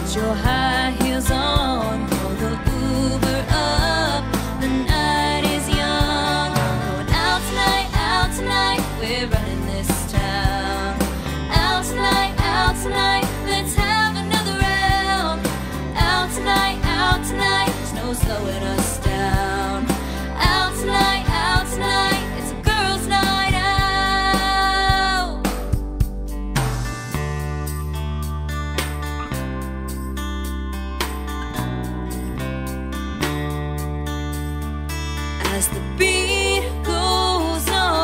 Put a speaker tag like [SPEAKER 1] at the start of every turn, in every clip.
[SPEAKER 1] Put your high heels on, call the Uber up. The night is young. Going out tonight, we're running this town. Out tonight, let's have another round. Out tonight, there's no slowing us down. Out tonight, it's a girls' night out. As the beat goes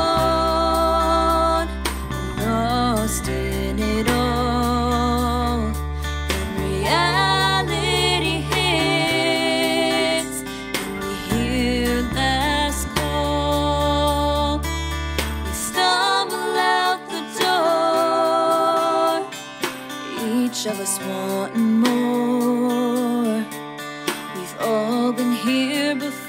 [SPEAKER 1] on, lost in it all, and reality hits, and we hear last call. We stumble out the door, each of us wanting more. We've all been here before.